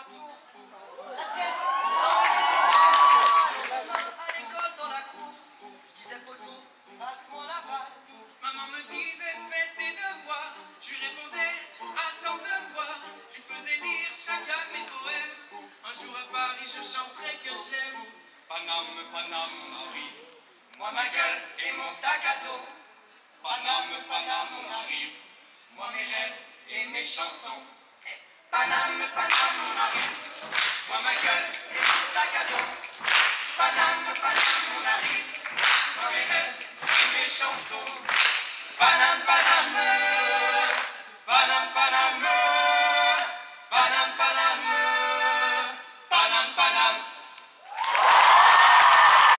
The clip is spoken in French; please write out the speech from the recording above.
tour, la tête dans les airs. À l'école, dans la cour, je disais poteau, passe-moi la balle. Maman me disait fais tes devoirs, je lui répondais attends de voir. Je lui faisais lire chacun de mes poèmes. Un jour à Paris je chanterai que je l'aime. Paname, Paname, on arrive. Moi ma gueule et mon sac à dos. Paname, Paname, on arrive. Moi mes rêves et mes chansons. Paname, Paname, on arrive. Moi ma gueule et mon sac à dos. Paname, Paname, on arrive. Moi mes rêves et mes chansons. Paname, Paname, Paname, Paname, Paname, Paname, Paname, Paname.